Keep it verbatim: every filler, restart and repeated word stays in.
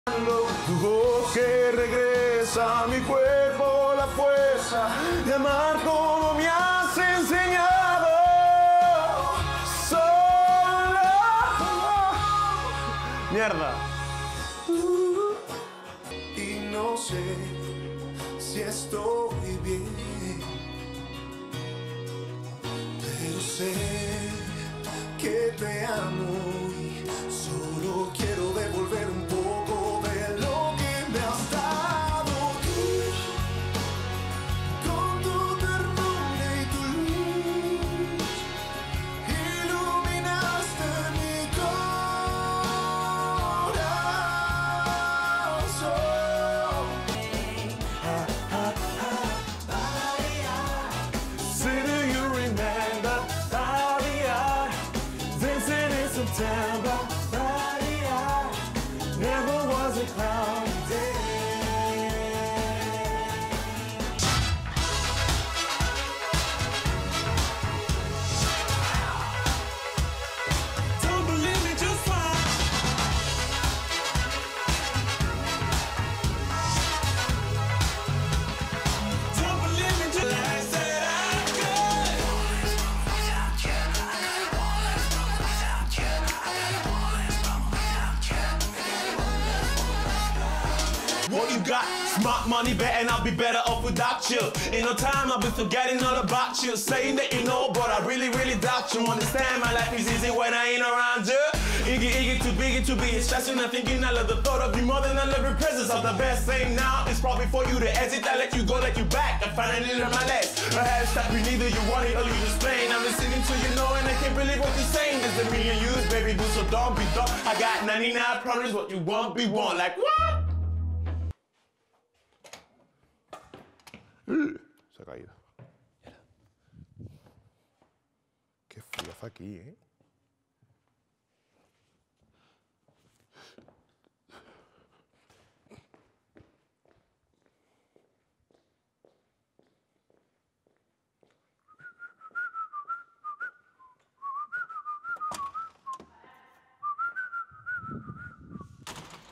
Tu voz que regresa a mi cuerpo la fuerza de amar como me has enseñado. Sola. Mierda. Y no sé si estoy bien, pero sé que te amo y solo quiero devolver un poco de lo que me has dado tú, con tu ternura y tu luz, iluminaste mi corazón. Say, do you remember dancing in September? Never was a cloudy day. Don't believe me, just watch. Don't believe me, just I said I could. What you got? Smart money, bet, and I'll be better off without you. In no time, I'll be forgetting all about you. Saying that you know, but I really, really doubt you. Understand, my life is easy when I ain't around you. Iggy, iggy, too big, too big. It's stressing, I'm thinking I love the thought of you more than I love your presence. Of the best thing now, it's probably for you to exit. I let you go, let you back. I finally learned my lesson. I had to stop you, neither you want it or you just plain. I'm listening to you know, and I can't believe what you're saying. There's a million yous, baby, boo, so don't be dumb. I got ninety-nine problems, what you want, be one. Like, what? Se ha caído. Qué frío hace aquí, ¿eh?